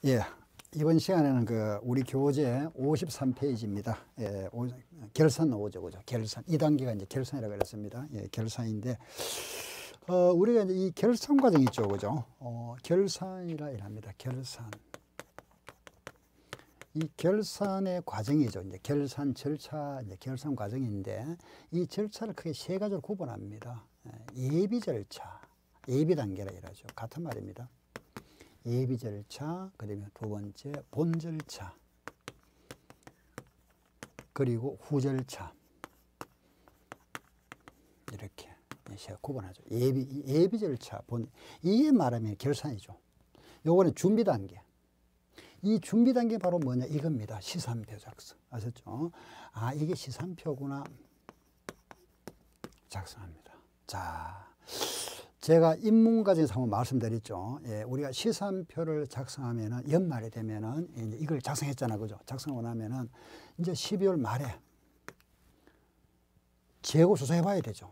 예, 이번 시간에는 우리 교재 53페이지입니다. 예, 결산 나오죠, 그죠? 결산. 2단계가 이제 결산이라고 그랬습니다. 예, 결산인데, 우리가 이제 이 결산 과정이 있죠, 그죠? 결산이라 이랍니다. 결산. 이 결산의 과정이죠. 이제 결산 절차, 이제 결산 과정인데, 이 절차를 크게 세 가지로 구분합니다. 예비 절차, 예비 단계라 이러죠. 같은 말입니다. 예비 절차, 그다음에 두 번째 본 절차, 그리고 후 절차. 이렇게 제가 구분하죠. 예비 절차, 이게 말하면 결산이죠. 요거는 준비 단계. 이 준비 단계 바로 뭐냐 이겁니다. 시산표 작성. 아셨죠? 아, 이게 시산표구나. 작성합니다. 자, 제가 인문과정에서 한번 말씀드렸죠. 예, 우리가 시산표를 작성하면은 연말이 되면은 이제 이걸 작성했잖아, 그죠? 작성하고 나면은 이제 12월 말에 재고 조사해봐야 되죠.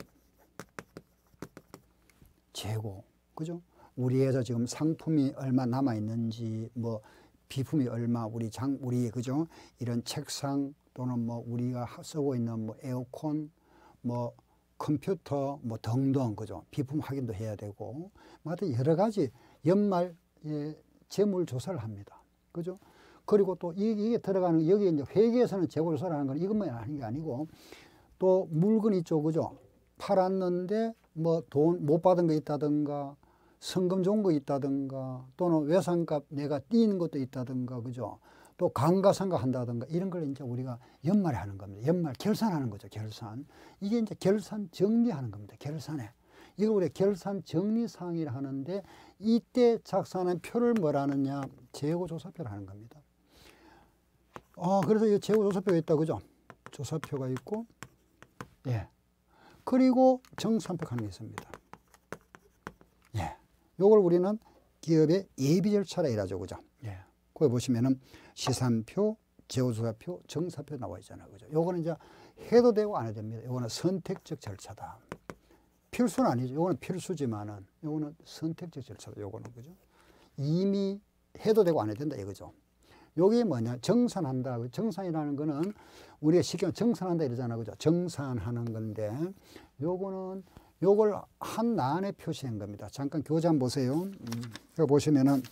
재고, 그죠? 우리에서 지금 상품이 얼마 남아 있는지, 뭐 비품이 얼마, 우리 그죠? 이런 책상 또는 뭐 우리가 쓰고 있는 뭐 에어컨, 뭐 컴퓨터 뭐 등등, 그죠? 비품 확인도 해야 되고, 하여튼 여러 가지 연말 재물 조사를 합니다. 그죠? 그리고 또 이게 들어가는, 여기 이제 회계에서는 재고 조사를 하는 건 이것만 하는 게 아니고, 또 물건 있죠, 그죠? 팔았는데 뭐 돈 못 받은 거 있다든가, 성금 좋은 거 있다든가, 또는 외상값 내가 띄는 것도 있다든가, 그죠? 또 감가상각 한다든가 이런 걸 이제 우리가 연말에 하는 겁니다. 연말 결산하는 거죠. 결산. 이게 이제 결산 정리하는 겁니다. 결산에. 이걸 우리가 결산 정리 사항이라 하는데, 이때 작성하는 표를 뭐라 하느냐? 재고조사표를 하는 겁니다. 그래서 이 재고조사표가 있다, 그죠? 조사표가 있고, 예. 그리고 정산표 하는 게 있습니다. 예. 요걸 우리는 기업의 예비 절차라 이라죠, 그죠? 예. 거기 보시면은 시산표, 재고조사표, 정사표 나와 있잖아요, 그죠? 요거는 이제 해도 되고 안 해도 됩니다. 요거는 선택적 절차다. 필수는 아니죠. 요거는 필수지만은 요거는 선택적 절차다. 요거는, 그죠? 이미 해도 되고 안 해도 된다 이거죠. 요게 뭐냐? 정산한다. 정산이라는 거는 우리가 쉽게 정산한다 이러잖아, 그죠? 정산하는 건데, 요거는 요걸 한 란에 표시한 겁니다. 잠깐 교재 한번 보세요. 여기 보시면은,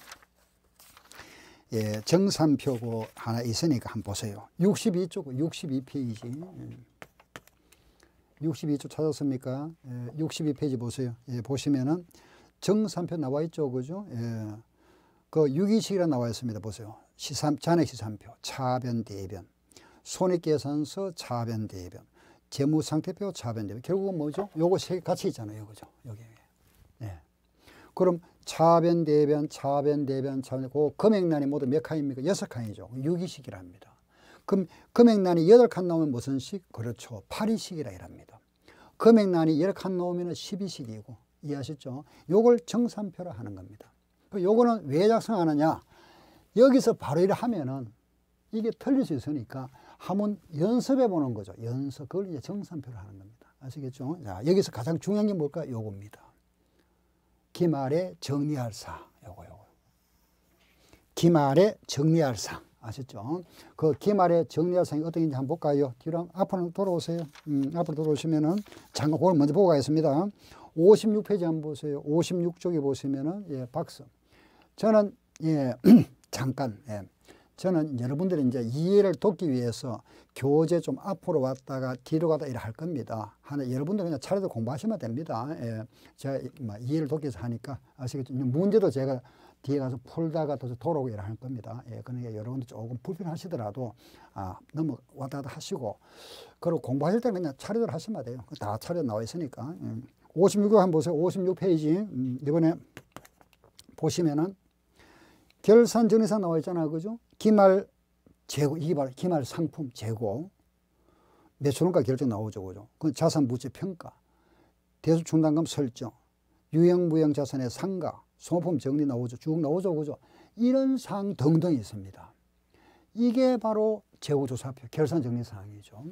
예, 정산표고 하나 있으니까 한번 보세요. 62페이지. 62쪽 찾았습니까? 예, 62페이지 보세요. 예, 보시면은 정산표 나와 있죠, 그죠? 예. 그 유기식이라 나와 있습니다. 보세요. 잔액 시산표, 차변, 대변, 손익계산서, 차변, 대변, 재무상태표, 차변, 대변. 결국은 뭐죠? 요거 세 개 같이 있잖아요, 그죠? 여기. 예. 그럼 차변, 대변, 차변, 대변, 차변, 그 금액란이 모두 몇 칸입니까? 6칸이죠. 유기식이라 합니다. 그럼 금액란이 8칸 나오면 무슨 식? 그렇죠. 8이식이라 이랍니다. 금액란이 10칸 나오면 12식이고, 이해하셨죠? 요걸 정산표라 하는 겁니다. 요거는 왜 작성하느냐? 여기서 바로 이래 하면은 이게 틀릴 수 있으니까 한번 연습해 보는 거죠. 연습. 그걸 이제 정산표를 하는 겁니다. 아시겠죠? 자, 여기서 가장 중요한 게 뭘까? 요겁니다. 기말에 정리할 사항. 요거. 기말에 정리할 사항. 아셨죠? 그 기말에 정리할 사항이 어떤 게인지 한번 볼까요? 뒤로 앞으로 돌아오세요. 앞으로 돌아오시면은 잠깐 그걸 먼저 보고 가겠습니다. 56페이지 한번 보세요. 56쪽에 보시면은, 예, 박스. 저는, 예, 잠깐, 예. 저는 여러분들이 이제 이해를 돕기 위해서 교재 좀 앞으로 왔다가 뒤로 가다 이래 할 겁니다. 여러분들 그냥 차례대로 공부하시면 됩니다. 예. 제가 이해를 돕기 위해서 하니까 아시겠죠? 문제도 제가 뒤에 가서 풀다가 또 돌아오고 이래 할 겁니다. 예. 그러니까 여러분들 조금 불편하시더라도, 너무 왔다 갔다 하시고, 그리고 공부하실 때는 그냥 차례대로 하시면 돼요. 다 차례로 나와 있으니까. 56호 한번 보세요. 56페이지. 이번에 보시면은 결산 정리사항 나와 있잖아요, 그죠? 기말 재고, 이게 바로 기말 상품 재고, 매출원가 결정 나오죠, 그죠? 그 자산 부채 평가, 대수 충당금 설정, 유형 무형 자산의 상가, 소모품 정리 나오죠, 쭉 나오죠, 그죠? 이런 사항 등등이 있습니다. 이게 바로 재고조사표, 결산 정리사항이죠.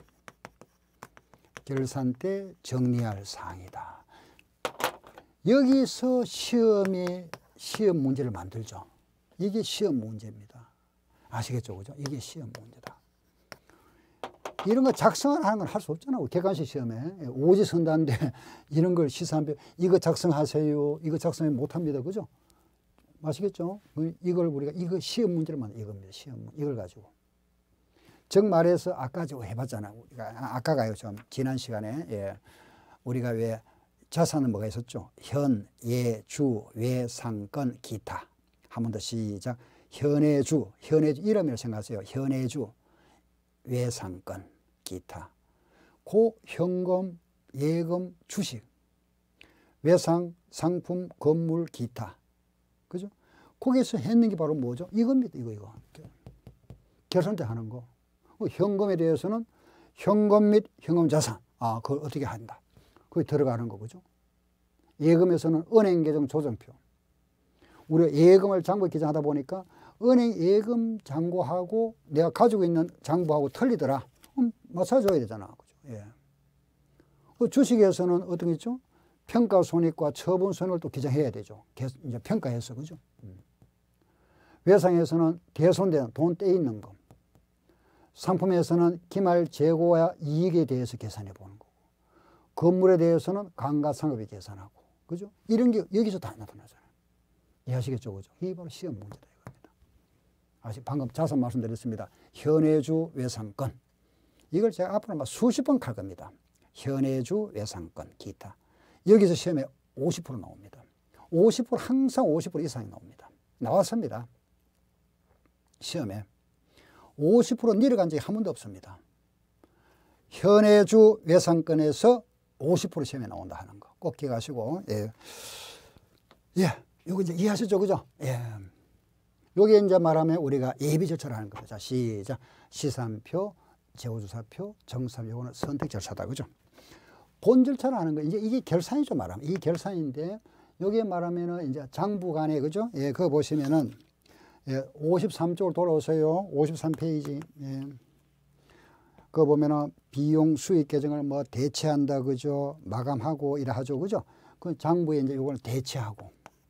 결산 때 정리할 사항이다. 여기서 시험 문제를 만들죠. 이게 시험 문제입니다. 아시겠죠? 그죠? 이게 시험 문제다. 이런 거 작성하는 건 할 수 없잖아요. 객관식 시험에. 오지선다인데 이런 걸 시사하면 이거 작성하세요. 이거 작성 못 합니다. 그죠? 아시겠죠? 이걸 우리가 이거 시험 문제를 만든 이겁니다. 시험 문제. 이걸 가지고. 즉 말해서 아까 저 해봤잖아요. 우리가 아까가요. 좀 지난 시간에 예. 우리가 왜 자산은 뭐가 있었죠? 현, 예, 주, 외, 상권, 기타. 한 번 더 시작. 현해주 이름이라고 생각하세요. 현해주, 외상권, 기타. 고 현금, 예금, 주식, 외상, 상품, 건물, 기타. 그죠? 거기에서 했는 게 바로 뭐죠? 이겁니다. 이거. 결산 때 하는 거. 현금에 대해서는 현금 및 현금 자산. 아, 그걸 어떻게 한다. 거기 들어가는 거, 그죠? 예금에서는 은행 계정 조정표. 우리가 예금을 장부에 기장하다 보니까 은행 예금 잔고하고 내가 가지고 있는 장부하고 틀리더라. 그럼 맞춰줘야 되잖아. 그죠? 예. 그 주식에서는 어떤 게 있죠? 평가 손익과 처분 손익을 또 기장해야 되죠. 이제 평가해서, 그죠? 외상에서는 대손되는 돈 떼 있는 거. 상품에서는 기말 재고와 이익에 대해서 계산해 보는 거고. 건물에 대해서는 감가상각비 계산하고. 그죠? 이런 게 여기서 다 나타나잖아요. 이해하시겠죠? 그죠? 이게 바로 시험 문제다. 이겁니다. 방금 자산 말씀드렸습니다. 현해주 외상권. 이걸 제가 앞으로 막 수십 번 갈 겁니다. 현해주 외상권, 기타. 여기서 시험에 50% 나옵니다. 50% 항상 50% 이상이 나옵니다. 나왔습니다. 시험에. 50% 내려간 적이 한 번도 없습니다. 현해주 외상권에서 50% 시험에 나온다 하는 거. 꼭 기억하시고. 예. 예. 요거 이제 이해하셨죠? 그죠? 예. 요게 이제 말하면 우리가 예비 절차를 하는 거죠. 자, 시작. 시산표, 재고조사표, 정산, 요거는 선택 절차다. 그죠? 본 절차를 하는 거. 이제 이게 결산이죠. 말하면. 이게 결산인데, 요게 말하면은 이제 장부 간에, 그죠? 예, 그거 보시면은, 예, 53쪽으로 돌아오세요. 53페이지. 예. 그거 보면은 비용 수익 계정을 뭐 대체한다. 그죠? 마감하고 이래 하죠. 그죠? 그 장부에 이제 요걸 대체하고,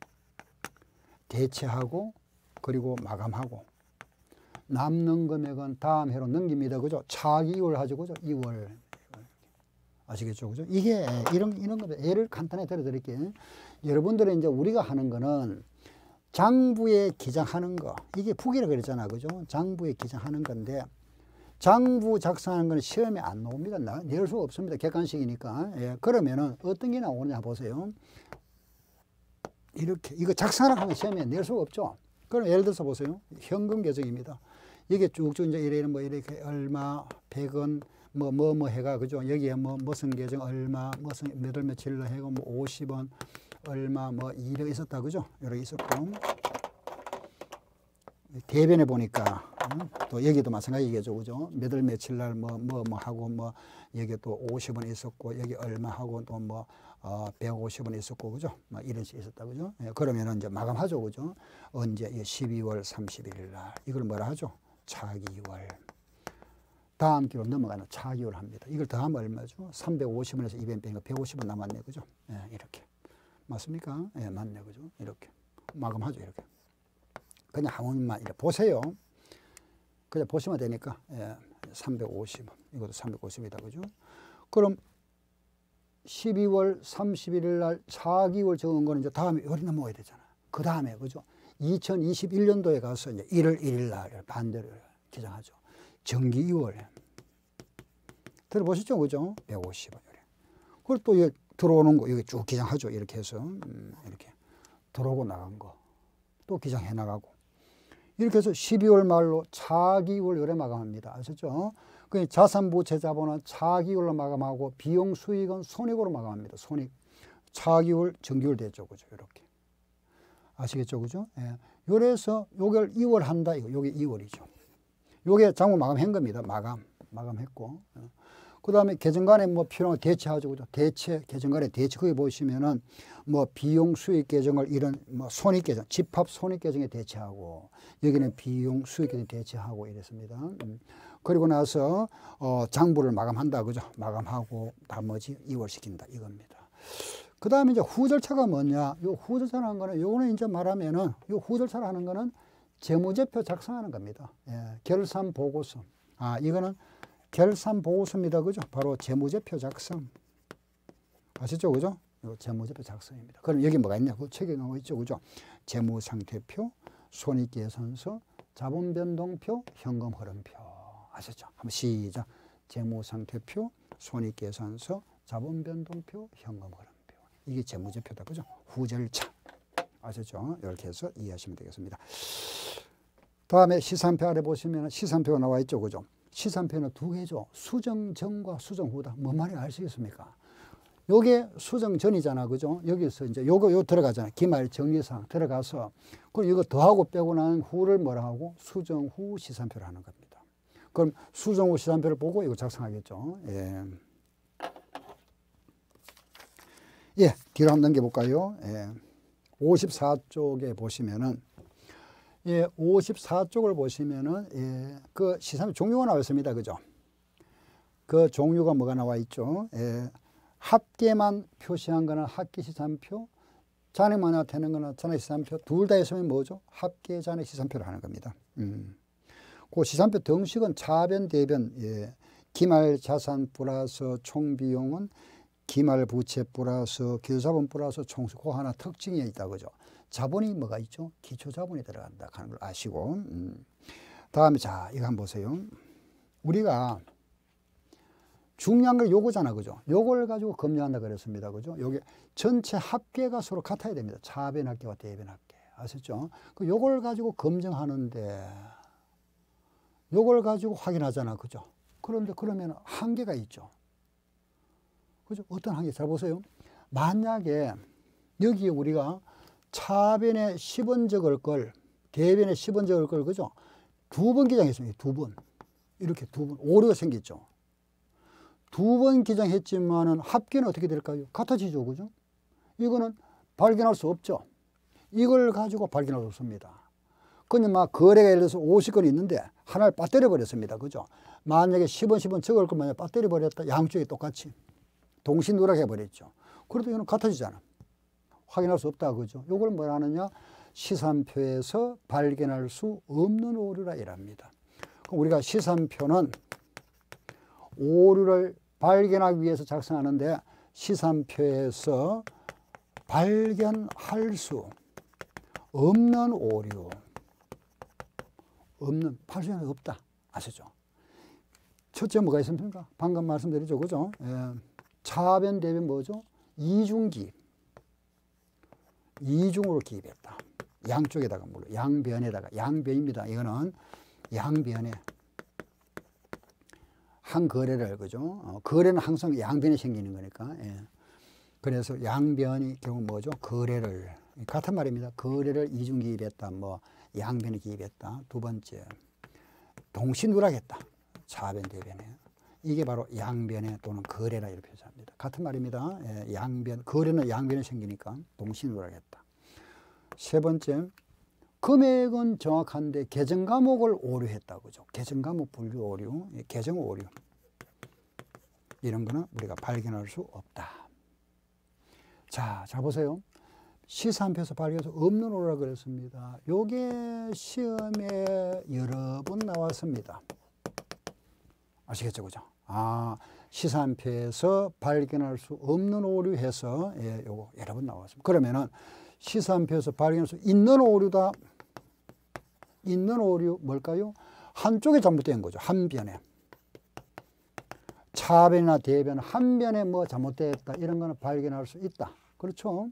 그리고 마감하고, 남는 금액은 다음 해로 넘깁니다. 그죠? 차기 2월 하죠. 그죠? 2월. 아시겠죠? 그죠? 이게 이런 겁니다. 예를 간단히 들어드릴게요. 여러분들은 이제 우리가 하는 거는 장부에 기장하는 거. 이게 북이라 그랬잖아. 그죠? 장부에 기장하는 건데, 장부 작성하는 건 시험에 안 나옵니다. 낼 수가 없습니다. 객관식이니까. 예, 그러면은 어떤 게 나오냐 보세요. 이렇게, 이거 작성하라고 하면 시험에 낼 수가 없죠. 그럼 예를 들어서 보세요. 현금 계정입니다. 이게 쭉쭉 이제 이래 뭐 이렇게 얼마, 100원, 뭐 해가, 그죠? 여기에 뭐 무슨 계정 얼마, 무슨 몇 월 며칠로 해고 뭐 50원, 얼마, 뭐 이렇게 있었다. 그죠? 이렇게 있었고. 대변에 보니까, 또 여기도 마찬가지겠죠. 그죠? 몇 월 며칠 날 뭐 하고 여기 또 50원 있었고, 여기 얼마 하고 또 150원 있었고, 그죠? 이런 식이 있었다. 그죠? 예, 그러면은 이제 마감하죠. 그죠? 언제? 12월 31일 날. 이걸 뭐라 하죠? 차기월. 다음 기로 넘어가는 차기월 합니다. 이걸 더하면 얼마죠? 350원에서 200 빼니까 150원 남았네. 그죠? 예, 이렇게. 맞습니까? 예, 맞네. 그죠? 이렇게. 마감하죠. 이렇게. 그냥 한 번만 이렇게 보세요. 그냥 보시면 되니까. 예, 350원. 이것도 350이다. 그죠? 그럼 12월 31일 날 차기월 적은 거는 이제 다음에 여기 넘어가야 되잖아. 그 다음에, 그죠? 2021년도에 가서 이제 1월 1일 날 반대로 기장하죠. 정기 2월. 들어보셨죠? 그죠? 150원. 그걸 또 여기 들어오는 거, 여기 쭉 기장하죠. 이렇게 해서. 이렇게. 들어오고 나간 거. 또 기장해 나가고. 이렇게 해서 12월 말로 차기월 요래 마감합니다. 아셨죠? 그 자산부채 자본은 차기월로 마감하고 비용 수익은 손익으로 마감합니다. 손익. 차기월, 정기월 됐죠. 그죠? 이렇게. 아시겠죠? 그죠? 예. 요래서 요걸 2월 한다. 요게 2월이죠. 요게 장부 마감한 겁니다. 마감했고. 그 다음에 계정간에 뭐 필요한 거 대체하죠. 그죠? 계정간에 대체. 거기 보시면은 뭐 비용 수익 계정을 이런 뭐 손익 계정, 집합 손익 계정에 대체하고, 여기는 비용 수익 계정 대체하고 이랬습니다. 그리고 나서, 장부를 마감한다. 그죠? 마감하고 나머지 2월 시킨다. 이겁니다. 그 다음에 이제 후절차가 뭐냐? 요 후절차라는 거는, 요거는 이제 말하면은, 요 후절차를 하는 거는 재무제표 작성하는 겁니다. 예, 결산보고서. 이거는 결산보고서입니다. 그죠? 바로 재무제표 작성. 아시죠? 그죠? 이거 재무제표 작성입니다. 그럼 여기 뭐가 있냐? 그 책에 나와 있죠. 그죠? 재무상태표, 손익계산서, 자본변동표, 현금흐름표. 아셨죠? 한번 시작. 재무상태표, 손익계산서, 자본변동표, 현금흐름표. 이게 재무제표다. 그죠? 후절차. 아셨죠? 이렇게 해서 이해하시면 되겠습니다. 다음에 시산표 아래 보시면 시산표가 나와 있죠. 그죠? 시산표는 두 개죠. 수정 전과 수정 후다. 뭔 말인지 아시겠습니까? 요게 수정 전이잖아. 그죠? 여기서 이제 요거 들어가잖아. 기말 정리사항 들어가서 그럼 이거 더하고 빼고 난 후를 뭐라 하고? 수정 후 시산표를 하는 겁니다. 그럼 수정 후 시산표를 보고 이거 작성하겠죠. 예. 예, 뒤로 한번 넘겨볼까요? 예. 54쪽에 보시면은, 예, 54쪽을 보시면은, 예, 그 시산표 종류가 나와 있습니다. 그죠? 그 종류가 뭐가 나와 있죠? 예, 합계만 표시한 거나 합계시산표, 잔액만 나타내는 거나 잔액시산표, 둘 다 있으면 뭐죠? 합계 잔액시산표를 하는 겁니다. 그 시산표 등식은 차변, 대변, 예, 기말자산 플러스 총비용은 기말 부채 플러스 기술자본 플러스 총수, 그 하나 특징이 있다. 그죠? 자본이 뭐가 있죠? 기초자본이 들어간다 하는 걸 아시고. 다음에 자, 이거 한번 보세요. 우리가 중요한 걸 요거잖아. 그죠? 요걸 가지고 검증한다 그랬습니다. 그죠? 요게 전체 합계가 서로 같아야 됩니다. 차변 합계와 대변 합계. 아셨죠? 그 요걸 가지고 검증하는데 요걸 가지고 확인하잖아. 그죠? 그런데 그러면 한계가 있죠. 그죠? 어떤 한계? 잘 보세요. 만약에 여기에 우리가 차변에 10원 적을 걸, 대변에 10원 적을 걸, 그죠? 두 번 기장했습니다. 두 번. 이렇게 두 번. 오류가 생겼죠. 두 번 기장했지만은 합계는 어떻게 될까요? 같아지죠. 그죠? 이거는 발견할 수 없죠. 이걸 가지고 발견할 수 없습니다. 그냥 막 거래가 예를 들어서 50건이 있는데 하나를 빠뜨려 버렸습니다. 그죠? 만약에 10원 적을 걸 만약에 빠뜨려 버렸다. 양쪽이 똑같이. 동시누락해 버렸죠. 그래도 이거는 같아지잖아. 확인할 수 없다. 그죠? 이걸 뭐라 하느냐? 시산표에서 발견할 수 없는 오류라 이랍니다. 그럼 우리가 시산표는 오류를 발견하기 위해서 작성하는데 시산표에서 발견할 수 없는 오류. 없는, 발견이 없다. 아시죠? 첫째 뭐가 있습니까? 방금 말씀드렸죠. 그죠? 예. 차변, 대변 뭐죠? 이중기입. 이중으로 기입했다. 양쪽에다가, 물론 양변에다가, 양변입니다. 이거는 양변에 한 거래를, 그죠? 거래는 항상 양변에 생기는 거니까. 예. 그래서 양변이 경우 뭐죠? 거래를, 같은 말입니다. 거래를 이중 기입했다. 뭐, 양변에 기입했다. 두 번째, 동시누락했다. 차변, 대변에. 이게 바로 양변에 또는 거래라 이렇게 표시합니다. 같은 말입니다. 예, 양변, 거래는 양변에 생기니까 동시누락했다. 세 번째, 금액은 정확한데 계정 과목을 오류했다. 그죠? 계정 과목 분류 오류, 계정 오류. 이런 거는 우리가 발견할 수 없다. 자, 잘 보세요. 시산표에서 발견할 수 없는 오류라고 그랬습니다. 요게 시험에 여러 번 나왔습니다. 아시겠죠? 그죠? 시산표에서 발견할 수 없는 오류 해서, 예, 요거 여러 번 나왔습니다. 그러면은 시산표에서 발견할 수 있는 오류다. 있는 오류 뭘까요? 한쪽에 잘못된 거죠. 한 변에. 차변이나 대변 한 변에 뭐 잘못됐다. 이런 거는 발견할 수 있다. 그렇죠?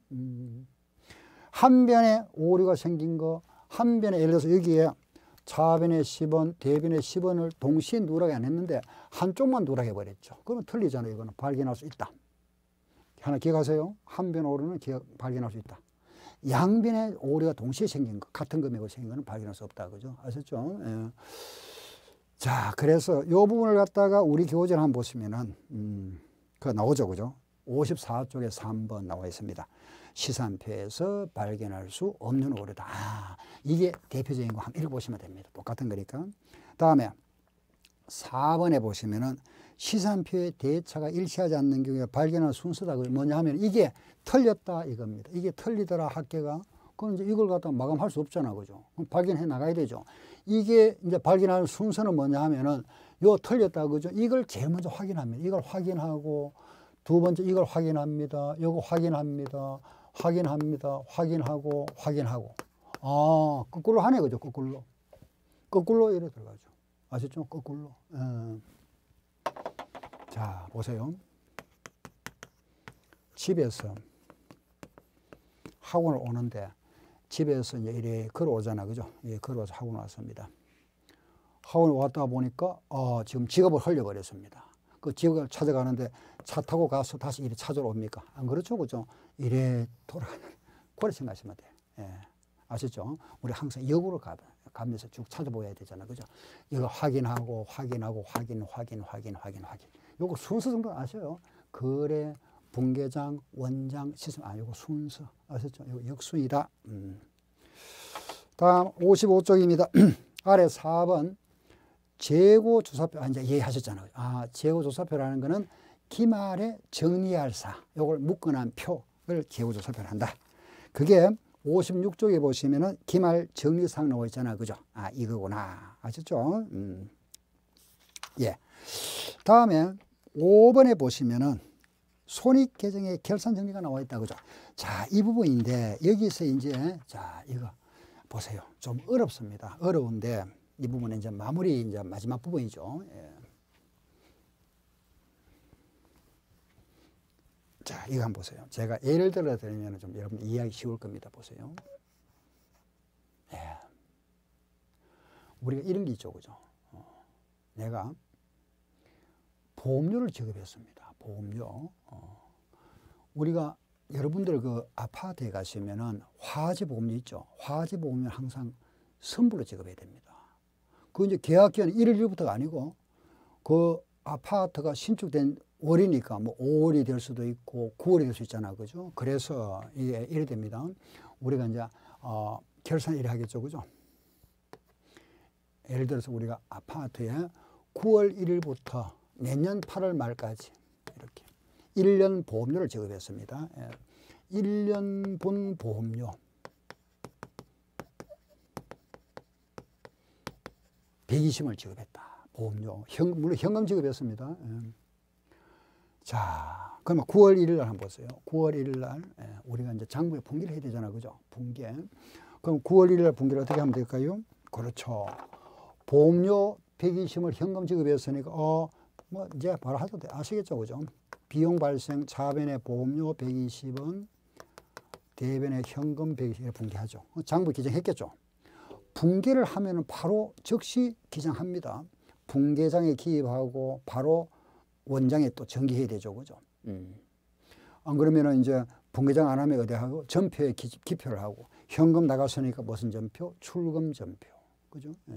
한 변에 오류가 생긴 거, 한 변에 예를 들어서 여기에 차변에 10원, 대변에 10원을 동시에 누락이 안 했는데 한쪽만 누락해 버렸죠. 그러면 틀리잖아요. 이거는 발견할 수 있다. 하나 기억하세요. 한 변 오류는 발견할 수 있다. 양변에 오류가 동시에 생긴 거, 같은 금액으로 생긴 거는 발견할 수 없다. 그죠? 아셨죠? 예. 자, 그래서 이 부분을 갖다가 우리 교재를 한번 보시면은, 그거 나오죠. 그죠? 54쪽에 3번 나와 있습니다. 시산표에서 발견할 수 없는 오류다. 이게 대표적인 거 한번 읽어보시면 됩니다. 똑같은 거니까. 다음에 4번에 보시면은 시산표의 대차가 일치하지 않는 경우에 발견할 순서다. 뭐냐 하면 이게 틀렸다 이겁니다. 이게 틀리더라 합계가. 그럼 이제 이걸 갖다 마감할 수 없잖아. 그죠? 그럼 발견해 나가야 되죠. 이게 이제 발견하는 순서는 뭐냐 하면은 요 틀렸다. 그죠? 이걸 제일 먼저 확인합니다. 이걸 확인하고 두 번째 이걸 확인합니다. 요거 확인합니다. 확인합니다. 확인하고 확인하고. 아, 거꾸로 하네. 그죠? 거꾸로. 거꾸로 이래 들어가죠. 아셨죠? 거꾸로. 자, 보세요. 집에서 학원을 오는데 집에서 이제 이래 걸어오잖아. 그죠? 예, 걸어와서 학원 왔습니다. 학원에 왔다 보니까 지금 지갑을 흘려버렸습니다. 그 지갑을 찾아가는데 차 타고 가서 다시 이래 찾으러 옵니까? 안 그렇죠? 그죠? 이래 돌아가는 그렇게 생각하시면 돼요. 예. 아시죠? 우리 항상 역으로 가면서 쭉 찾아보아야 되잖아. 그죠? 이거 확인하고 확인하고 확인. 요거 순서 정도 아셔요? 거래, 분계장, 원장, 시스템. 요거 순서 아셨죠? 요거 역순이다. 다음 55쪽입니다. 아래 4번 재고 조사표. 이제 이해하셨잖아요. 재고 조사표라는 거는 기말에 정리할 사. 요걸 묶어놓은 표를 재고 조사표를 한다. 그게 56쪽에 보시면은 기말 정리사항 나와 있잖아. 그죠? 이거구나. 아셨죠? 예. 다음에 5번에 보시면은 손익 계정의 결산 정리가 나와 있다. 그죠? 자, 이 부분인데 여기서 이제 자, 이거 보세요. 좀 어렵습니다. 어려운데 이 부분은 이제 마무리 이제 마지막 부분이죠. 예. 자, 이거 한번 보세요. 제가 예를 들어 드리면 좀 여러분 이해하기 쉬울 겁니다. 보세요. 예. 우리가 이런 게 있죠. 그죠? 내가 보험료를 지급했습니다. 보험료. 우리가 여러분들 그 아파트에 가시면은 화재 보험료 있죠. 화재 보험료 항상 선불로 지급해야 됩니다. 그 이제 계약기한은 1월 1일부터가 아니고 그 아파트가 신축된 월이니까 뭐 5월이 될 수도 있고 9월이 될 수 있잖아. 그죠? 그래서 이게 이래 됩니다. 우리가 이제 결산 이래 하겠죠. 그죠? 예를 들어서 우리가 아파트에 9월 1일부터 내년 8월 말까지 이렇게 1년 보험료를 지급했습니다. 1년분 보험료 120을 지급했다. 보험료. 물론 현금 지급했습니다. 자, 그러면 9월 1일 날 한번 보세요. 9월 1일 날 우리가 이제 장부에 분기를 해야 되잖아. 그죠? 분기. 그럼 9월 1일 날 분기를 어떻게 하면 될까요? 그렇죠. 보험료 120을 현금 지급했으니까 뭐 이제 바로 하셔도 돼. 아시겠죠? 그죠? 비용 발생 차변의 보험료 120원, 대변의 현금 120을 분기하죠. 장부 기정했겠죠? 분기를 하면은 바로 즉시 기장합니다. 분계장에 기입하고 바로 원장에 또 전기해야 되죠. 그죠? 안 그러면은 이제 분계장 안 하면 어디 하고 전표에 기표를 하고 현금 나갔으니까 무슨 전표? 출금 전표. 그죠? 예.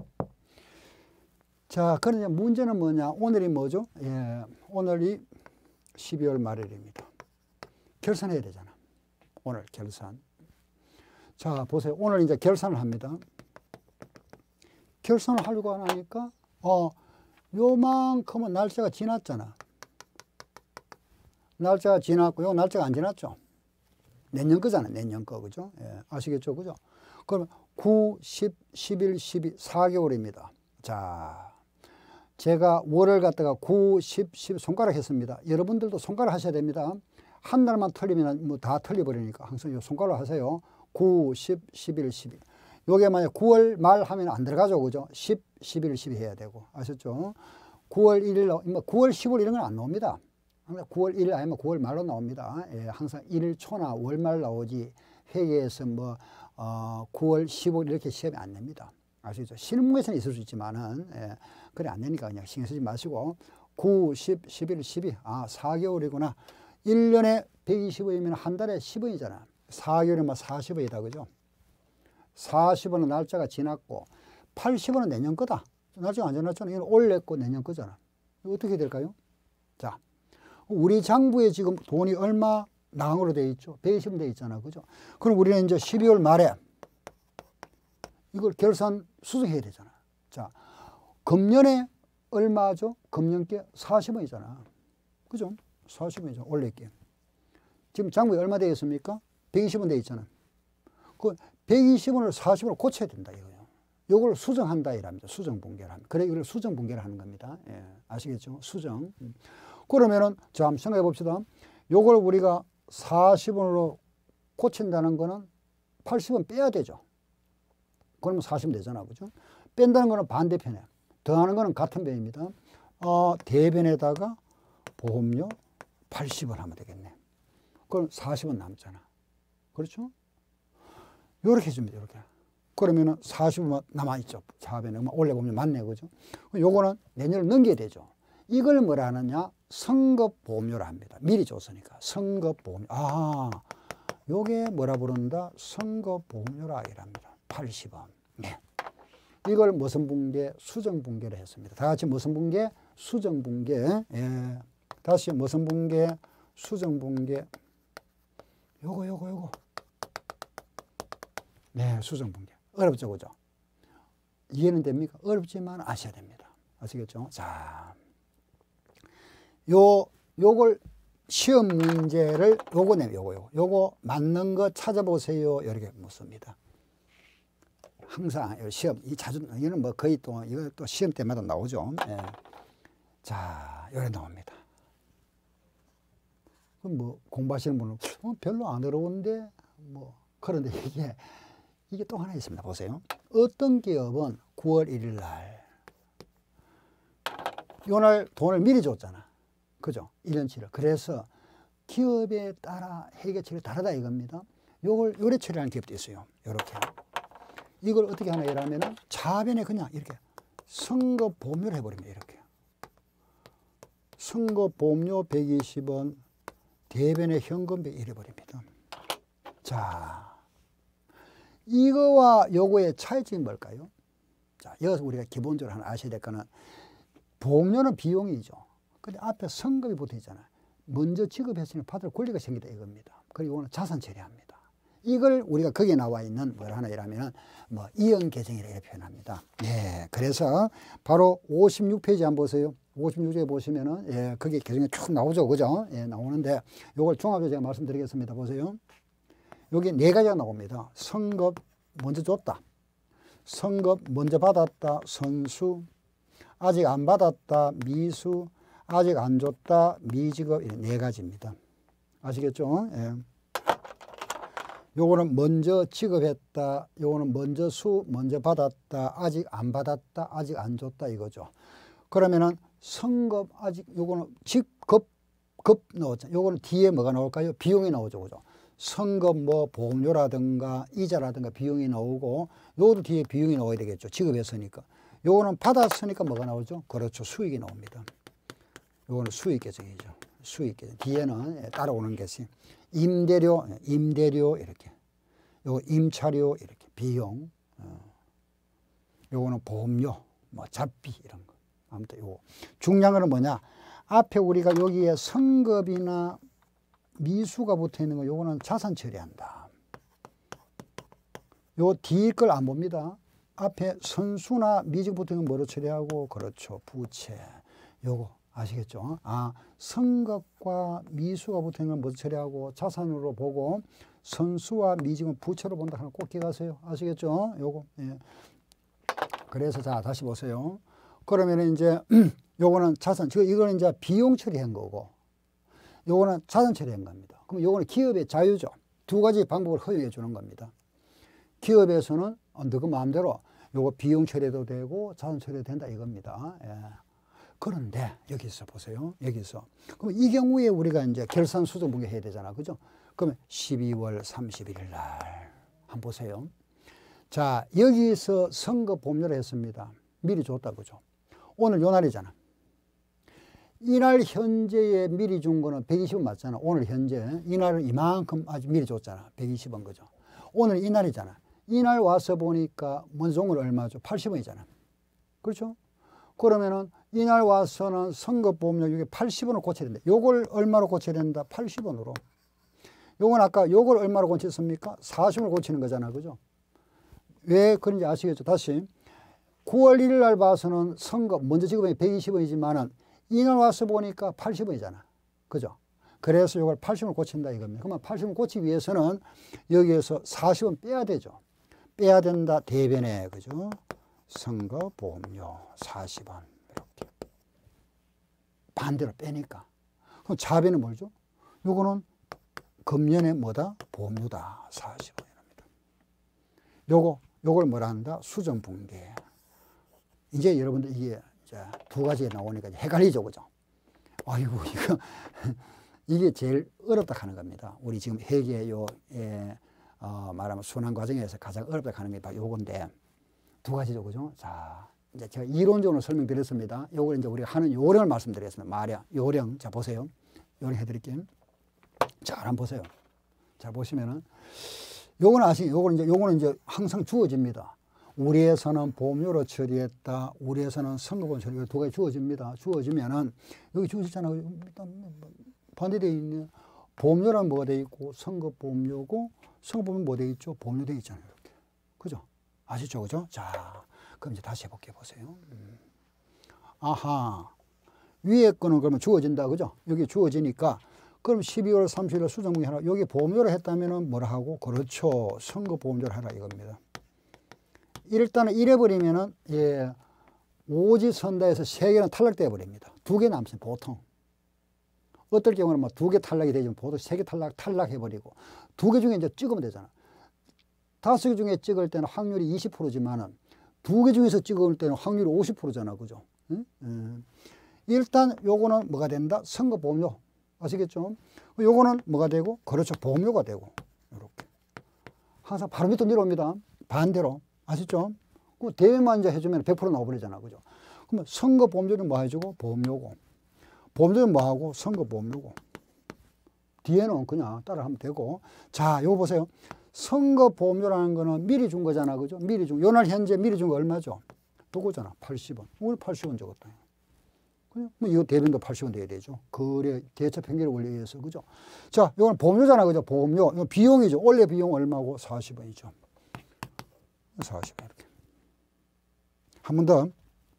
자, 그러면 문제는 뭐냐? 오늘이 뭐죠? 예, 오늘이 12월 말일입니다. 결산해야 되잖아. 오늘 결산. 자, 보세요. 오늘 이제 결산을 합니다. 결산을 하려고 하니까, 요만큼은 날짜가 지났잖아. 날짜가 지났고, 요 날짜가 안 지났죠? 내년 거잖아. 내년 거. 그죠? 예, 아시겠죠? 그죠? 그러면 9, 10, 11, 12, 4개월입니다. 자, 제가 월을 갖다가 9, 10, 11 손가락 했습니다. 여러분들도 손가락 하셔야 됩니다. 한 달만 틀리면 뭐 다 틀려버리니까 항상 요 손가락 하세요. 9, 10, 11, 12. 요게 만약 9월 말 하면 안 들어가죠. 그죠? 10, 11, 12 해야 되고. 아셨죠? 9월 1일, 뭐 9월, 10월 이런 건 안 나옵니다. 항상 9월 1일 아니면 9월 말로 나옵니다. 예, 항상 1일 초나 월말 나오지 회계에서 뭐 9월, 10월 이렇게 시험이 안 냅니다. 아시죠? 실무에서는 있을 수 있지만은 그래 안 되니까 그냥 신경 쓰지 마시고 9, 10, 11, 12 4개월이구나. 1년에 120원이면 한 달에 10원이잖아. 4개월이면 40원이다. 그죠? 40원은 날짜가 지났고 80원은 내년 거다. 날짜가 안 지났잖아. 이건 올해 거 내년 거잖아. 이거 어떻게 될까요? 자, 우리 장부에 지금 돈이 얼마 낭으로 돼 있죠? 120원 돼 있잖아. 그죠? 그럼 우리는 이제 12월 말에 이걸 결산 수정해야 되잖아. 자, 금년에 얼마죠? 금년께 40원이잖아. 그죠? 40원이죠. 올해 게. 지금 장부에 얼마 되어 있습니까? 120원 되어 있잖아. 그 120원을 40원을 고쳐야 된다 이거예요. 요걸 수정한다 이랍니다. 수정 분계를 합니다. 그래 이걸 수정 분계를 하는 겁니다. 예, 아시겠죠? 수정. 그러면은 자 한번 생각해 봅시다. 요걸 우리가 40원으로 고친다는 거는 80원 빼야 되죠. 그러면 40원 되잖아. 그죠? 뺀다는 거는 반대편에. 더하는 거는 같은 변입니다. 대변에다가 보험료 80원 하면 되겠네. 그럼 40원 남잖아. 그렇죠? 요렇게 해줍니다. 요렇게. 그러면은 40원 남아있죠. 좌변에 올려보면 맞네. 그죠? 요거는 내년을 넘겨야 되죠. 이걸 뭐라 하느냐? 선급보험료라 합니다. 미리 줬으니까. 선급보험료. 요게 뭐라 부른다? 선급보험료라 이랍니다. 80원. 네. 이걸 무슨 분계? 수정 분계를 했습니다. 다 같이 무슨 분계? 수정 분계. 예. 다시 무슨 분계? 수정 분계. 요거. 네, 수정 분계. 어렵죠, 그죠? 이해는 됩니까? 어렵지만 아셔야 됩니다. 아시겠죠? 자, 요걸 시험 문제를 요거 맞는 거 찾아보세요. 이렇게 묻습니다. 항상 시험 이거는 뭐 거의 또 이거 또 시험 때마다 나오죠. 예. 자, 요래 나옵니다. 그럼 뭐 공부하시는 분은 별로 안 어려운데 뭐 그런데 이게 또 하나 있습니다. 보세요. 어떤 기업은 9월 1일 날 요날 돈을 미리 줬잖아. 그죠? 1년치를. 그래서 기업에 따라 회계 처리 다르다 이겁니다. 요걸 요래 처리하는 기업도 있어요. 요렇게. 이걸 어떻게 하나 이러면은 좌변에 그냥 이렇게 선거보험료를 해버립니다. 이렇게. 선거보험료 120원, 대변에 현금비 이래버립니다. 자, 이거와 요거의 차이점이 뭘까요? 자, 여기서 우리가 기본적으로 하나 아셔야 될 거는 보험료는 비용이죠. 근데 앞에 선급이 붙어 있잖아요. 먼저 지급했으니 받을 권리가 생기다 이겁니다. 그리고 이거는 자산 처리합니다. 이걸 우리가 거기에 나와 있는 뭘 하나 이라면은 뭐 이연 계정이라 이렇게 표현합니다. 예. 그래서 바로 56페이지 한번 보세요. 56페이지 보시면은 예, 거기 계정이 쭉 나오죠. 그죠? 예, 나오는데 요걸 종합적으로 제가 말씀드리겠습니다. 보세요. 여기 네 가지가 나옵니다. 선급 먼저 줬다. 선급 먼저 받았다. 선수. 아직 안 받았다. 미수. 아직 안 줬다. 미지급. 이런 네 가지입니다. 아시겠죠? 예. 요거는 먼저 지급했다. 요거는 먼저 먼저 받았다. 아직 안 받았다. 아직 안 줬다. 이거죠. 그러면은 선급 아직 요거는 급 나왔죠. 요거는 뒤에 뭐가 나올까요? 비용이 나오죠. 그죠? 선급 뭐 보험료라든가 이자라든가 비용이 나오고 요것도 뒤에 비용이 나와야 되겠죠. 지급했으니까. 요거는 받았으니까 뭐가 나오죠? 그렇죠. 수익이 나옵니다. 요거는 수익 계정이죠. 수익 계정. 뒤에는 따라오는 것이 임대료 이렇게. 요거 임차료 이렇게. 비용. 요거는 보험료, 뭐 잡비 이런 거. 아무튼 요거. 중요한 거는 뭐냐? 앞에 우리가 여기에 선급이나 미수가 붙어 있는 거 요거는 자산 처리한다. 요 뒤에 걸 안 봅니다. 앞에 선수나 미지급 붙어 있는 거 뭐로 처리하고? 그렇죠. 부채. 요거 아시겠죠? 선급과 미수가 붙어 있는 건 뭐로 처리하고? 자산으로 보고 선수와 미지급은 부채로 본다 하는 꼭 기억하세요. 아시겠죠? 요거. 예. 그래서 자 다시 보세요. 그러면 이제 요거는 자산, 이거는 이제 비용 처리한 거고 요거는 자산 처리한 겁니다. 그럼 요거는 기업의 자유죠. 두 가지 방법을 허용해 주는 겁니다. 기업에서는 너 마음대로 요거 비용 처리도 되고 자산 처리도 된다 이겁니다. 예. 그런데 여기서 보세요. 여기서. 그럼 이 경우에 우리가 이제 결산 수정 분계 해야 되잖아. 그죠? 그러면 12월 31일 날 한번 보세요. 자, 여기서 선거 보험료를 했습니다. 미리 줬다 그죠? 오늘 요 날이잖아. 이날 현재에 미리 준 거는 120원 맞잖아. 오늘 현재. 이날은 이만큼 아직 미리 줬잖아. 120원 그죠? 오늘 이날이잖아. 이날 와서 보니까 먼저 준 건 얼마죠? 80원이잖아. 그렇죠? 그러면은 이날 와서는 선거보험료 이게 80원을 고쳐야 된다. 요걸 얼마로 고쳐야 된다? 80원으로. 요건 아까 요걸 얼마로 고쳤습니까? 40원을 고치는 거잖아. 그죠? 왜 그런지 아시겠죠? 다시. 9월 1일 날 봐서는 선거 먼저 지급이 120원이지만은 이날 와서 보니까 80원이잖아. 그죠? 그래서 이걸 80을 고친다 이겁니다. 그러면 80을 고치기 위해서는 여기에서 40은 빼야 되죠. 빼야 된다 대변에, 그죠? 선거보험료 40원 이렇게 반대로 빼니까. 그럼 자변은 뭐죠? 요거는 금년에 뭐다? 보험료다 40원입니다. 요걸 뭐라 한다? 수정분계. 이제 여러분들 이게 두 가지가 나오니까 헷갈리죠, 그죠? 아이고 이거 이게 제일 어렵다 하는 겁니다. 우리 지금 회계 말하면 순환 과정에서 가장 어렵다 하는 게 바로 요건데 두 가지죠, 그죠? 자, 이제 제가 이론적으로 설명드렸습니다. 요걸 이제 우리가 하는 요령을 말씀드리겠습니다. 말이야, 요령. 자, 보세요. 요령 해드릴게요. 자, 한번 보세요. 자, 보시면은 요거는 요거는 이제 항상 주어집니다. 우리에서는 보험료로 처리했다. 우리에서는 선거보험 처리, 두 가지 주어집니다. 주어지면은 여기 주어지잖아요. 반대되어 있네. 보험료란 뭐가 되어 있고 선거보험료고 선거보험은 뭐 되어 있죠? 보험료 되어 있잖아요. 이렇게. 그죠? 아시죠? 그죠? 자, 그럼 이제 다시 해볼게요. 보세요. 아하. 위에 거는 그러면 주어진다. 그죠? 여기 주어지니까 그럼 12월 30일 수정분계 하라. 여기 보험료를 했다면은 뭐라 하고? 그렇죠. 선거보험료를 하라 이겁니다. 일단은 이래버리면은, 예, 오지선다에서 3개는 탈락되어 버립니다. 2개 남습니다. 보통. 어떨 경우는 뭐 2개 탈락이 되지만 보통 3개 탈락해버리고 2개 중에 이제 찍으면 되잖아. 5개 중에 찍을 때는 확률이 20%지만은 2개 중에서 찍을 때는 확률이 50%잖아. 그죠? 응? 일단 요거는 뭐가 된다? 선거보험료. 아시겠죠? 요거는 뭐가 되고? 그렇죠. 보험료가 되고. 이렇게. 항상 바로 밑으로 내려옵니다. 반대로. 아시죠? 그 대회만 이제 해주면 100% 나와버리잖아. 그죠? 그러면 선거보험료는 뭐 해주고? 보험료고. 보험료는 뭐 하고? 선거보험료고. 뒤에는 그냥 따라하면 되고. 자, 요거 보세요. 선거보험료라는 거는 미리 준 거잖아. 그죠? 미리 준, 요날 현재 미리 준 거 얼마죠? 요거잖아. 80원. 오늘 80원 적었다. 뭐 이거 대변도 80원 돼야 되죠. 거래 대처 평균에 올려서. 그죠? 자, 이건 보험료잖아. 그죠? 보험료. 이거 비용이죠. 원래 비용 얼마고? 40원이죠. 40원 이렇게. 한 번 더.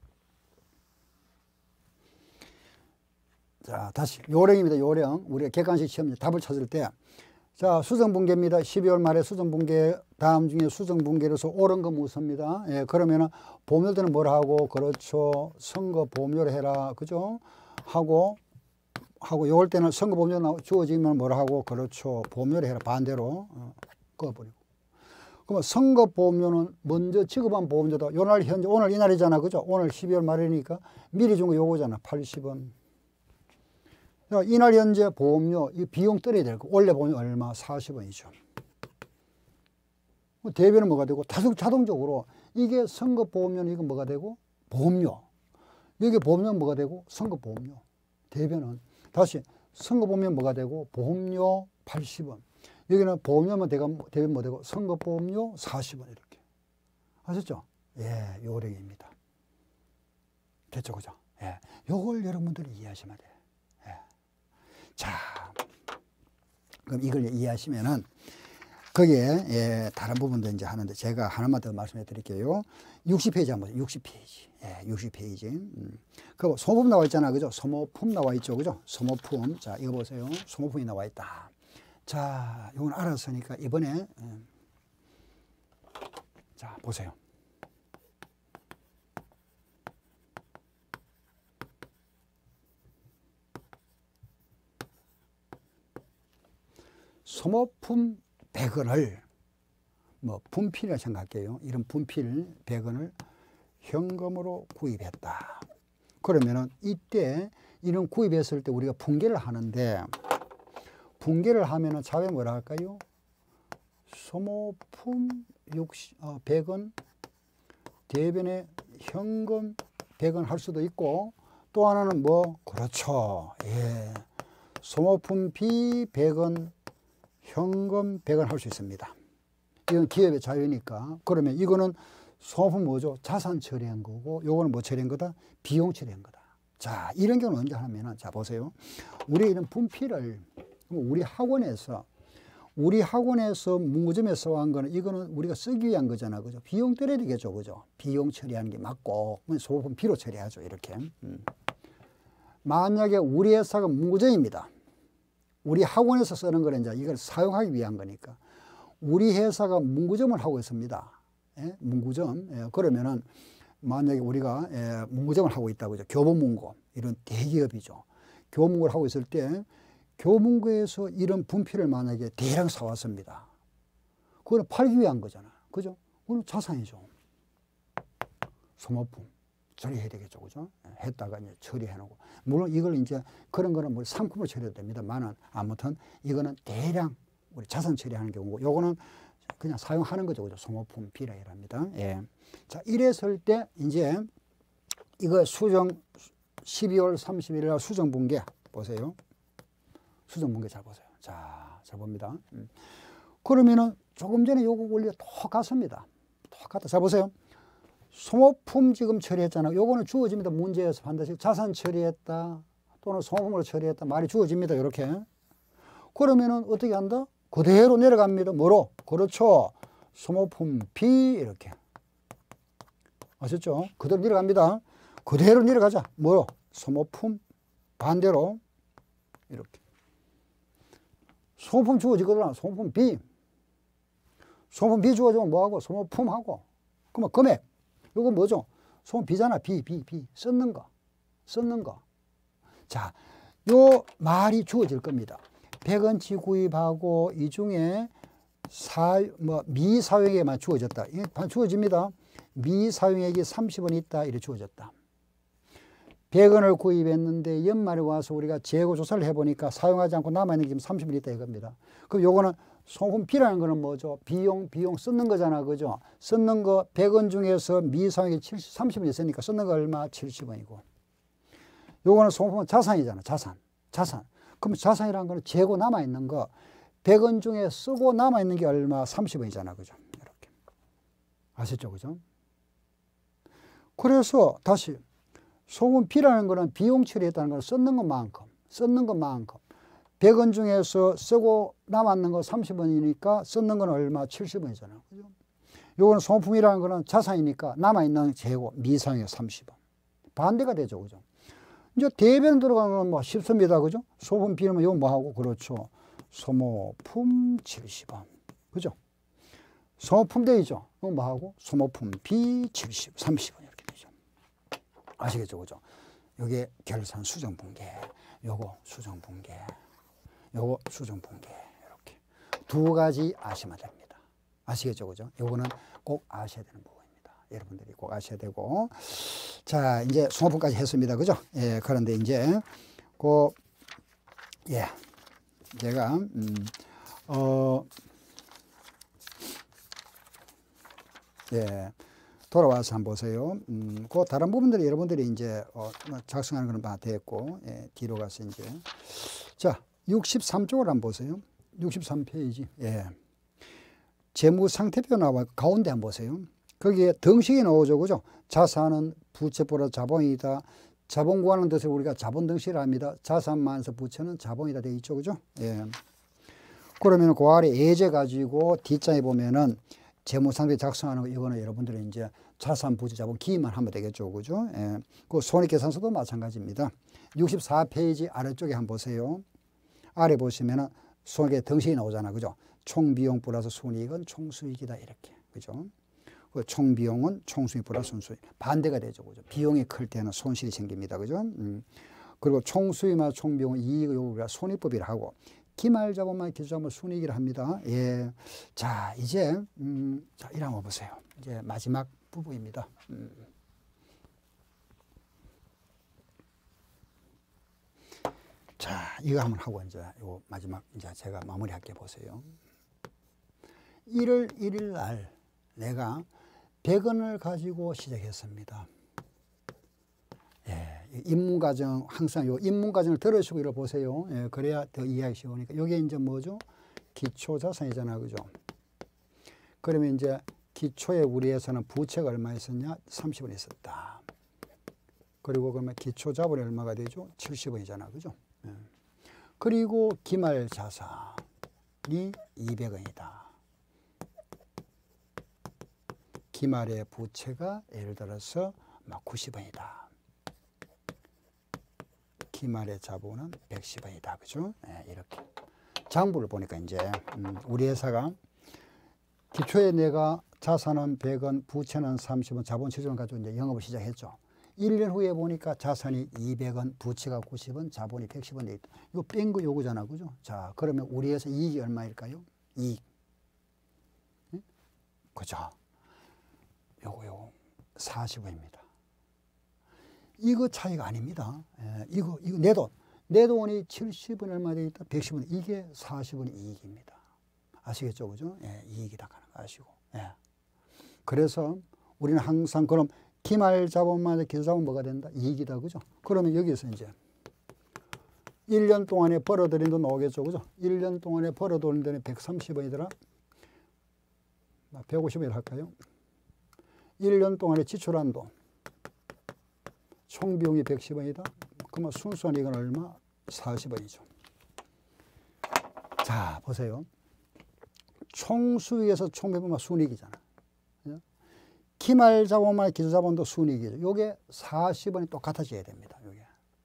자, 다시 요령입니다. 요령. 우리가 객관식 시험 답을 찾을 때, 자, 수정분계입니다. 12월 말에 수정분계, 다음 중에 수정분계로서 옳은 거 무엇입니다. 예, 그러면은 보험료 때는 뭘 하고? 그렇죠. 선거보험료를 해라. 그죠? 하고 요럴 때는 선거보험료 주어지면 뭘 하고? 그렇죠. 보험료를 해라. 반대로 꺼버리고. 그러면 선거보험료는 먼저 지급한 보험료다. 요날 현재, 오늘 이날이잖아. 그죠? 오늘 12월 말이니까 미리 준 거 요거잖아. 80원. 자, 이날 현재 보험료, 이 비용 떨어야 될 거. 원래 보험료 얼마? 40원이죠. 대변은 뭐가 되고? 자동적으로 이게 선거보험료는 이건 뭐가 되고? 보험료. 여기 보험료는 뭐가 되고? 선거보험료. 대변은 다시 선거보험료는 뭐가 되고? 보험료 80원. 여기는 보험료만 대변 뭐 되고? 선거보험료 40원 이렇게. 아셨죠? 예, 요령입니다. 됐죠, 그죠? 예, 요걸 여러분들이 이해하시면 돼요. 자, 그럼 이걸 이해하시면은 거기에, 예, 다른 부분도 이제 하는데 제가 하나만 더 말씀해 드릴게요. 60페이지 한번 보세요. 60페이지. 예, 60페이지. 그 소모품 나와 있잖아. 그죠? 소모품 나와 있죠. 그죠? 소모품. 자, 이거 보세요. 소모품이 나와 있다. 자, 이건 알았으니까 이번에, 자, 보세요. 소모품 100원을 뭐 분필이라 생각할게요. 이런 분필 100원을 현금으로 구입했다. 그러면은 이때 이런 구입했을 때 우리가 분계를 하는데, 분계를 하면은 차후에 뭐라 할까요? 소모품 100원 대변에 현금 100원 할 수도 있고, 또 하나는 뭐? 그렇죠. 예. 소모품 비 100원 현금 100원 할 수 있습니다. 이건 기업의 자유니까. 그러면 이거는 소모품 뭐죠? 자산 처리한 거고, 요거는 뭐 처리한 거다? 비용 처리한 거다. 자, 이런 경우는 언제 하면은, 자, 보세요. 우리 이런 분필을 우리 학원에서 문구점에서 한 거는 이거는 우리가 쓰기 위한 거잖아. 그죠? 비용 떨어야 되겠죠. 그죠? 비용 처리하는 게 맞고, 소모품 비로 처리하죠. 이렇게. 만약에 우리 회사가 문구점입니다. 우리 학원에서 쓰는 거는 이제 이걸 사용하기 위한 거니까. 우리 회사가 문구점을 하고 있습니다. 예? 문구점. 예. 그러면은 만약에 우리가 문구점을 하고 있다고 하죠. 교보문고 이런 대기업이죠. 교문고를 하고 있을 때 교문고에서 이런 분필을 만약에 대량 사왔습니다. 그거는 팔기 위한 거잖아요. 그죠? 그건 자산이죠. 소모품 처리해야 되겠죠. 그죠? 했다가 이제 처리해 놓고. 물론 이걸 이제 그런 거는 뭐 상품으로 처리해도 됩니다만은 아무튼 이거는 대량 우리 자산 처리하는 경우고 요거는 그냥 사용하는 거죠. 그죠? 소모품 비례랍니다. 예. 자, 이랬을 때 이제 이거 수정 12월 31일 날 수정 분계 보세요. 수정 분계 잘 보세요. 자, 잘 봅니다. 그러면은 조금 전에 요거 원리 똑같습니다. 똑같다. 자, 보세요. 소모품 지금 처리했잖아요. 요거는 주어집니다. 문제에서 반드시 자산 처리했다 또는 소모품으로 처리했다 말이 주어집니다. 이렇게. 그러면은 어떻게 한다? 그대로 내려갑니다. 뭐로? 그렇죠. 소모품 B 이렇게. 아셨죠? 그대로 내려갑니다. 그대로 내려가자. 뭐로? 소모품 반대로 이렇게. 소모품 주어지거든. 소모품 B. 소모품 B 주어지면 뭐하고? 소모품하고. 그러면 금액. 이거 뭐죠? 소모품 B잖아. B. 썼는 거. 썼는 거. 자, 요 말이 주어질 겁니다. 100원치 구입하고 이 중에 미사용액만 주어졌다. 이게 주어집니다. 미사용액이 30원 있다. 이렇게 주어졌다. 100원을 구입했는데 연말에 와서 우리가 재고 조사를 해보니까 사용하지 않고 남아있는 게 30원 있다 이겁니다. 그럼 요거는 소모품 B라는 거는 뭐죠? 비용 쓰는 거잖아. 그죠? 쓰는 거 100원 중에서 미사용액이 30원 있으니까 쓰는 거 얼마? 70원이고. 요거는 소모품은 자산이잖아. 자산. 그럼 자산이라는 거는 재고 남아있는 거 100원 중에 쓰고 남아있는 게 얼마? 30원이잖아. 그죠? 이렇게. 아셨죠? 그죠? 그래서 다시 소모품 B라는 거는 비용 처리했다는 거는 썼는 것만큼 100원 중에서 쓰고 남았는 거 30원이니까 썼는 건 얼마? 70원이잖아. 그죠? 요거는 소모품이라는 거는 자산이니까 남아있는 재고 미사용액 30원. 반대가 되죠. 그죠? 이제 대변 들어가는 건 뭐 쉽습니다. 그죠? 소모품 B는 이거 뭐하고? 그렇죠. 소모품 70원. 그죠? 소모품 되죠? 이거 뭐하고? 소모품 B 70, 30원 이렇게 되죠. 아시겠죠? 그죠? 요게 결산 수정 분계. 요거 수정 분계. 요거 수정 분계. 이렇게. 두 가지 아시면 됩니다. 아시겠죠? 그죠? 요거는 꼭 아셔야 되는 부분입니다. 여러분들이 꼭 아셔야 되고. 자, 이제 소모품까지 했습니다. 그죠? 예, 그런데 이제, 제가, 돌아와서 한번 보세요. 그 다른 부분들이 여러분들이 이제, 작성하는 거는 다 됐고, 예, 뒤로 가서 이제. 자, 63쪽을 한번 보세요. 63페이지. 예. 재무상태표 나와 가운데 한번 보세요. 거기에 등식이 나오죠. 그죠? 자산은 부채보다 자본이다. 자본 구하는 뜻을 우리가 자본 등식이라 합니다. 자산 마이너스 부채는 자본이다 되어 있죠. 그죠? 예. 그러면 그 아래 예제 가지고 뒷장에 보면은 재무상태 작성하는 거 이거는 여러분들이 이제 자산, 부채, 자본 기입만 하면 되겠죠. 그죠? 예. 그 손익계산서도 마찬가지입니다. 64페이지 아래쪽에 한번 보세요. 아래 보시면은 손익의 등식이 나오잖아. 그죠? 총비용 플러스 순이익은 총수익이다. 이렇게. 그죠? 그 총비용은 총수익 플러스 순수익. 반대가 되죠. 그죠? 비용이 클 때는 손실이 생깁니다. 그죠? 그리고 총수익이나 총비용은 이익을 우리가 손익법이라 하고, 기말자본만 기술자본 순이익이라 합니다. 예. 자, 이제, 자, 이거 한번 보세요. 이제 마지막 부분입니다. 자, 이거 한번 하고 이제 요 마지막 이제 제가 마무리할게 보세요. 1월 1일 날 내가 100원을 가지고 시작했습니다. 예, 입문과정 항상 요 입문과정을 들으시고 이러 보세요. 예, 그래야 더 이해하기 쉬우니까. 요게 이제 뭐죠? 기초자산이잖아, 그죠? 그러면 이제 기초에 우리에서는 부채가 얼마 있었냐? 30원 있었다. 그리고 그러면 기초자본이 얼마가 되죠? 70원이잖아, 그죠? 예. 그리고 기말 자산이 200원이다. 기말의 부채가 예를 들어서 90원이다. 기말의 자본은 110원이다. 그죠? 예, 이렇게. 장부를 보니까 이제, 우리 회사가 기초에 내가 자산은 100원, 부채는 30원, 자본 70원 가지고 이제 영업을 시작했죠. 1년 후에 보니까 자산이 200원, 부채가 90원, 자본이 110원 돼 있다. 이거 뺀 거 요거잖아. 그죠? 자, 그러면 우리 회사 이익이 얼마일까요? 이익. 응? 그죠? 요거 40원입니다. 이거 차이가 아닙니다. 예, 이거 내 돈이 70원 얼마 돼 있다, 110원. 이게 40원의 이익입니다. 아시겠죠? 그죠? 예, 이익이다 하는 거 아시고. 예. 그래서 우리는 항상 그럼 기말 자본만 기초 자본 뭐가 된다? 이익이다. 그죠? 그러면 여기서 이제 1년 동안에 벌어들인 돈 나오겠죠. 그죠? 1년 동안에 벌어들인 돈이 130원이더라. 150원 할까요? 1년 동안에 지출한 돈. 총 비용이 110원이다. 그러면 순수한 이익은 얼마? 40원이죠. 자, 보세요. 총수익에서 총비용은 순이익이잖아. 기말 자본만 기초 자본도 순이익이죠. 요게 40원이 똑같아져야 됩니다. 요게.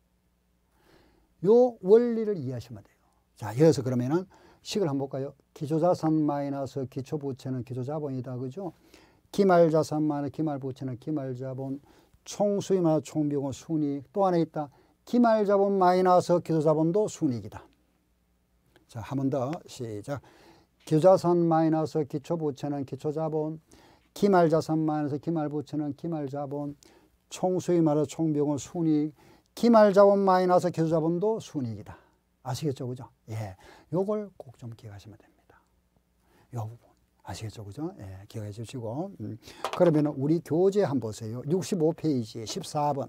요 원리를 이해하시면 돼요. 자, 여기서 그러면은 식을 한번 볼까요? 기초 자산 마이너스 기초 부채는 기초 자본이다. 그죠? 기말 자산 마이너스 기말 부채는 기말 자본, 총수익 마이너스 총비용은 순이익. 또 하나 있다. 기말 자본 마이너스 기초 자본도 순이익이다. 자, 한 번 더 시작. 기초 자산 마이너스 기초 부채는 기초 자본, 기말 자산 마이너스 기말 부채는 기말 자본, 총수익 마이너스 총비용은 순이익, 기말 자본 마이너스 기초 자본도 순이익이다. 아시겠죠? 그죠? 예. 요걸 꼭 좀 기억하시면 됩니다. 요 부분. 아시겠죠? 그죠? 예. 기억해 주시고. 그러면 우리 교재 한번 보세요. 65페이지에 14번.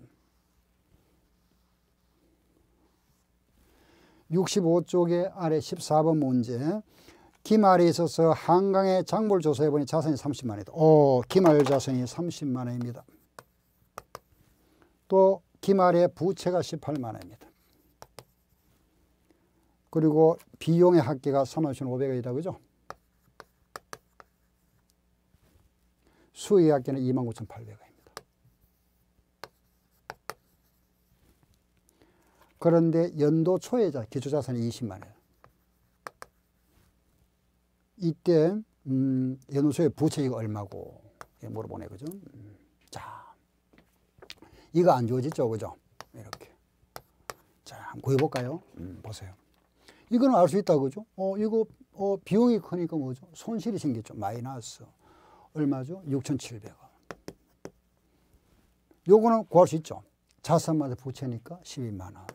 65쪽에 아래 14번 문제. 기말에 있어서 한강에 장부를 조사해 보니 자산이 30만 원이다. 기말 자산이 30만 원입니다. 또 기말에 부채가 18만 원입니다. 그리고 비용의 합계가 35,500원이다. 그죠? 수익의 합계는 29,800원입니다. 그런데 연도 초에 기초자산이 20만 원. 이때 연소의 부채가 얼마고 물어보네. 그죠? 자, 이거 안 좋아지죠? 그죠? 이렇게. 자, 한번 구해볼까요? 보세요. 이거는 알 수 있다. 그죠? 이거 비용이 크니까 뭐죠? 손실이 생겼죠. 마이너스 얼마죠? 6,700원. 요거는 구할 수 있죠. 자산마다 부채니까 12만 원.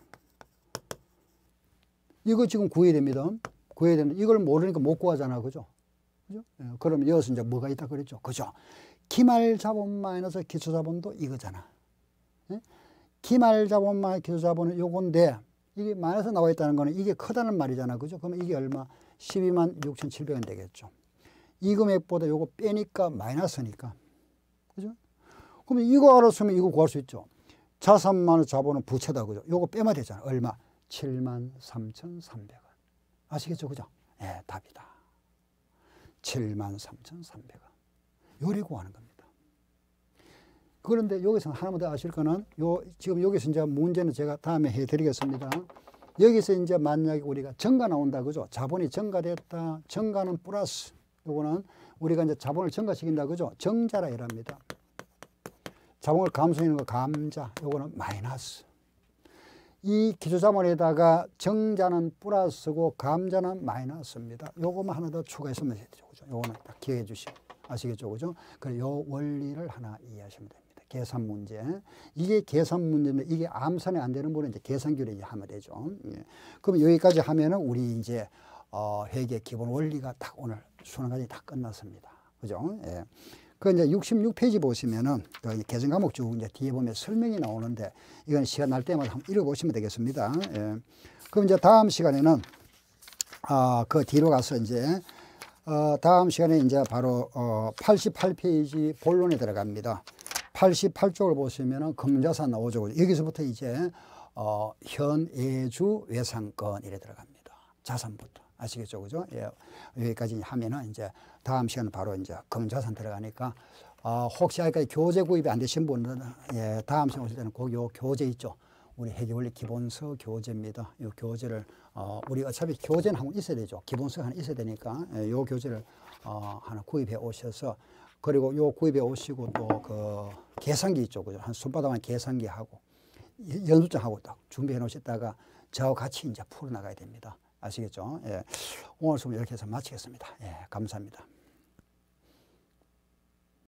이거 지금 구해야 됩니다. 구해야 되는데 이걸 모르니까 못 구하잖아. 그죠? 그죠? 예, 그러면 여기서 이제 뭐가 있다 그랬죠? 그죠? 기말 자본 마이너스 기초 자본도 이거잖아. 예? 기말 자본 마이너스 기초 자본은 요건데 이게 마이너스 나와 있다는 거는 이게 크다는 말이잖아. 그죠? 그러면 이게 얼마? 12만 6,700원 되겠죠. 이 금액보다 요거 빼니까 마이너스니까. 그죠? 그러면 이거 알았으면 이거 구할 수 있죠. 자산 마이너스 자본은 부채다. 그죠? 요거 빼면 되잖아. 얼마? 73,300원. 아시겠죠? 그죠? 예, 답이다. 73,300원. 요리 구하는 겁니다. 그런데 여기서 하나만 더 아실 거는 지금 여기서 이제 문제는 제가 다음에 해드리겠습니다. 여기서 이제 만약에 우리가 정가 나온다. 그죠? 자본이 정가됐다. 정가는 플러스. 요거는 우리가 이제 자본을 정가시킨다. 그죠? 정자라 이랍니다. 자본을 감소하는 거 감자. 요거는 마이너스. 이 기초자본에다가 정자는 플러스고 감자는 마이너스입니다. 요거만 하나 더 추가했으면 되죠. 그죠? 요거는 딱 기억해 주시고. 아시겠죠? 그죠? 그래서 요 원리를 하나 이해하시면 됩니다. 계산 문제. 이게 계산 문제인데 이게 암산이 안 되는 분은 이제 계산기로 이제 하면 되죠. 예. 그럼 여기까지 하면은 우리 이제 회계 기본 원리가 딱 오늘 수능 과정이 다 끝났습니다. 그죠? 예. 그 이제 66페이지 보시면은 그 계산 과목 쭉 이제 뒤에 보면 설명이 나오는데 이건 시간 날 때마다 한번 읽어보시면 되겠습니다. 예. 그럼 이제 다음 시간에는 그 뒤로 가서 이제 다음 시간에 이제 바로 88페이지 본론에 들어갑니다. 88쪽을 보시면은 금자산 나오죠. 여기서부터 이제 현예주 외상권 이래 들어갑니다. 자산부터. 아시겠죠? 그죠? 예, 여기까지 하면은 이제 다음 시간은 바로 이제 금자산 들어가니까 혹시 아직까지 교재 구입이 안 되신 분들은 예, 다음 시간 오실 때는 꼭 요 교재 있죠? 우리 회계원리 기본서 교재입니다. 이 교재를 우리 어차피 교재는 한번 있어야 되죠. 기본서 하나 있어야 되니까 이 교재를 하나 구입해 오셔서, 그리고 요 구입해 오시고 또 그 계산기 있죠. 그죠? 한 손바닥만 계산기하고 연습장하고 딱 준비해 놓으셨다가 저와 같이 이제 풀어 나가야 됩니다. 아시겠죠? 예. 오늘 수업 이렇게 해서 마치겠습니다. 예, 감사합니다.